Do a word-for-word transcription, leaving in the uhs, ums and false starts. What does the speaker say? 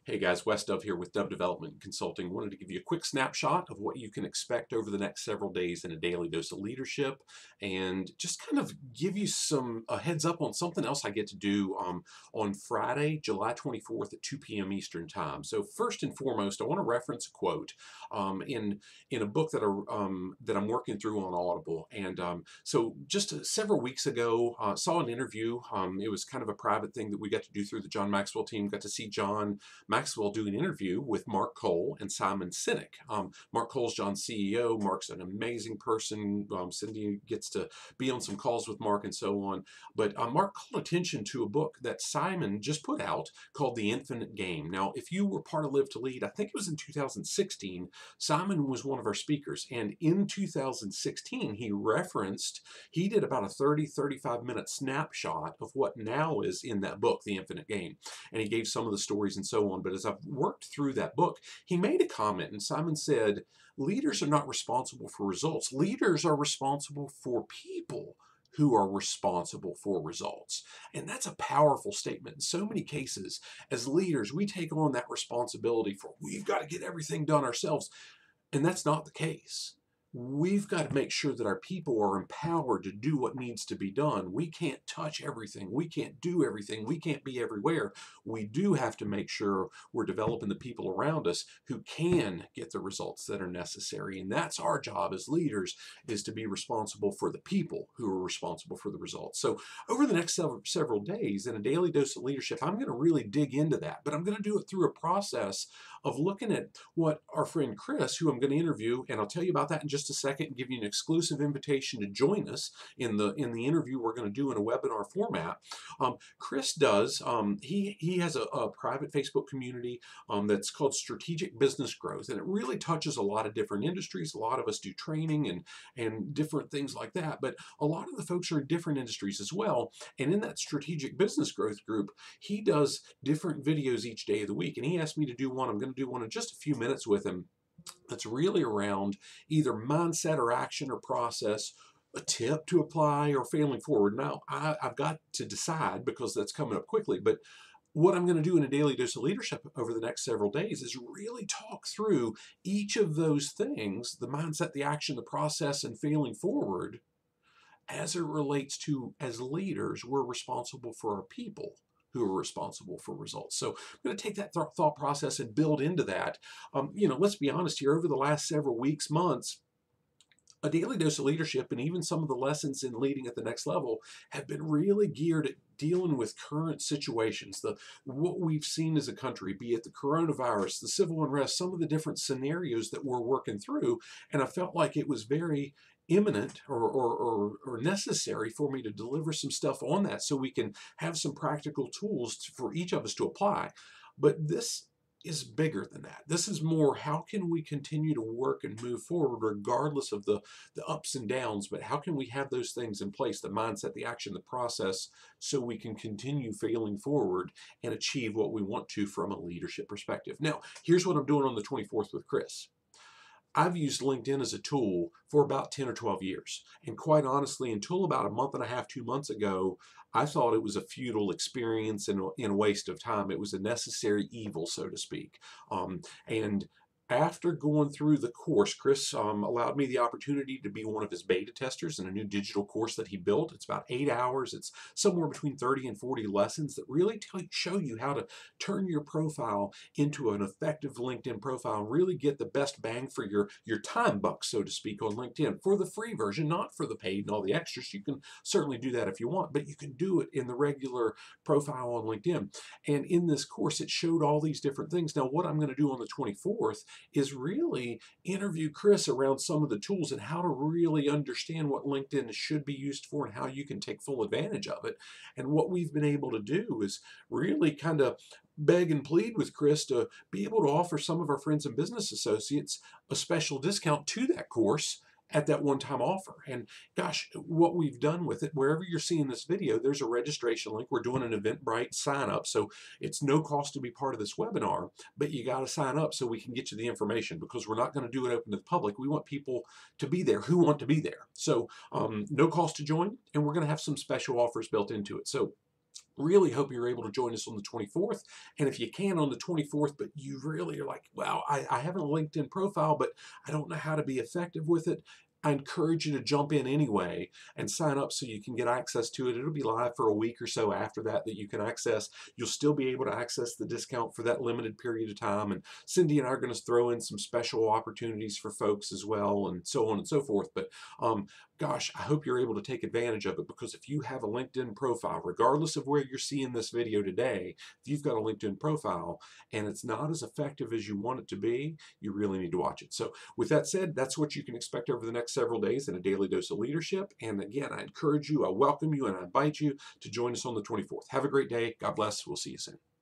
Hey guys, Wes Dove here with Dove Development Consulting. Wanted to give you a quick snapshot of what you can expect over the next several days in a daily dose of leadership, and just kind of give you some a heads up on something else I get to do um, on Friday, July twenty-fourth at two p m Eastern Time. So first and foremost, I want to reference a quote um, in in a book that I, um, that I'm working through on Audible. And um, so just uh, several weeks ago, uh, saw an interview. Um, it was kind of a private thing that we got to do through the John Maxwell team. Got to see John Maxwell do an interview with Mark Cole and Simon Sinek. Um, Mark Cole's John's C E O. Mark's an amazing person. Um, Cindy gets to be on some calls with Mark and so on. But uh, Mark called attention to a book that Simon just put out called The Infinite Game. Now, if you were part of Live to Lead, I think it was in two thousand sixteen, Simon was one of our speakers. And in two thousand sixteen, he referenced, he did about a thirty, thirty-five minute snapshot of what now is in that book, The Infinite Game. And he gave some of the stories and so on. But as I've worked through that book, he made a comment, and Simon said, leaders are not responsible for results. Leaders are responsible for people who are responsible for results. And that's a powerful statement. In so many cases, as leaders, we take on that responsibility for, we've got to get everything done ourselves. And that's not the case. We've got to make sure that our people are empowered to do what needs to be done. We can't touch everything. We can't do everything. We can't be everywhere. We do have to make sure we're developing the people around us who can get the results that are necessary. And that's our job as leaders, is to be responsible for the people who are responsible for the results. So over the next several, several days in a daily dose of leadership, I'm going to really dig into that. But I'm going to do it through a process of looking at what our friend Chris, who I'm going to interview, and I'll tell you about that in just a second and give you an exclusive invitation to join us in the in the interview we're going to do in a webinar format. Um, Chris does, um, he, he has a, a private Facebook community um, that's called Strategic Business Growth, and it really touches a lot of different industries. A lot of us do training and, and different things like that, but a lot of the folks are in different industries as well. And in that Strategic Business Growth group, he does different videos each day of the week, and he asked me to do one. I'm going to do one in just a few minutes with him that's really around either mindset or action or process, a tip to apply or failing forward. Now, I, I've got to decide because that's coming up quickly, but what I'm going to do in a daily dose of leadership over the next several days is really talk through each of those things, the mindset, the action, the process, and failing forward, as it relates to, as leaders, we're responsible for our people who are responsible for results. So I'm going to take that th thought process and build into that. Um, you know, let's be honest here, over the last several weeks, months, a daily dose of leadership and even some of the lessons in leading at the next level have been really geared at dealing with current situations, the what we've seen as a country, be it the coronavirus, the civil unrest, some of the different scenarios that we're working through. And I felt like it was very imminent or, or, or, or necessary for me to deliver some stuff on that so we can have some practical tools to, for each of us to apply. But this is bigger than that. This is more, how can we continue to work and move forward regardless of the, the ups and downs, but how can we have those things in place, the mindset, the action, the process, so we can continue failing forward and achieve what we want to from a leadership perspective. Now, here's what I'm doing on the twenty-fourth with Chris. I've used LinkedIn as a tool for about ten or twelve years. And quite honestly, until about a month and a half, two months ago, I thought it was a futile experience and, and a waste of time. It was a necessary evil, so to speak. Um, and after going through the course, Chris um, allowed me the opportunity to be one of his beta testers in a new digital course that he built. It's about eight hours. It's somewhere between thirty and forty lessons that really tell, show you how to turn your profile into an effective LinkedIn profile and really get the best bang for your, your time buck, so to speak, on LinkedIn for the free version, not for the paid and all the extras. You can certainly do that if you want, but you can do it in the regular profile on LinkedIn. And in this course, it showed all these different things. Now, what I'm going to do on the twenty-fourth is really interview Chris around some of the tools and how to really understand what LinkedIn should be used for and how you can take full advantage of it. And what we've been able to do is really kind of beg and plead with Chris to be able to offer some of our friends and business associates a special discount to that course at that one-time offer. And gosh, what we've done with it, wherever you're seeing this video, there's a registration link. We're doing an Eventbrite sign up, so it's no cost to be part of this webinar, but you got to sign up so we can get you the information, because we're not going to do it open to the public. We want people to be there who want to be there. So um, no cost to join, and we're going to have some special offers built into it. So Really hope you're able to join us on the twenty-fourth. And if you can on the twenty-fourth, but you really are like, wow, I, I have a LinkedIn profile, but I don't know how to be effective with it. I encourage you to jump in anyway and sign up so you can get access to it. It'll be live for a week or so after that that you can access. You'll still be able to access the discount for that limited period of time. And Cindy and I are going to throw in some special opportunities for folks as well, and so on and so forth. But um, gosh, I hope you're able to take advantage of it, because if you have a LinkedIn profile, regardless of where you're seeing this video today, if you've got a LinkedIn profile and it's not as effective as you want it to be, you really need to watch it. So with that said, that's what you can expect over the next several days in a daily dose of leadership. And again, I encourage you, I welcome you, and I invite you to join us on the twenty-fourth. Have a great day. God bless. We'll see you soon.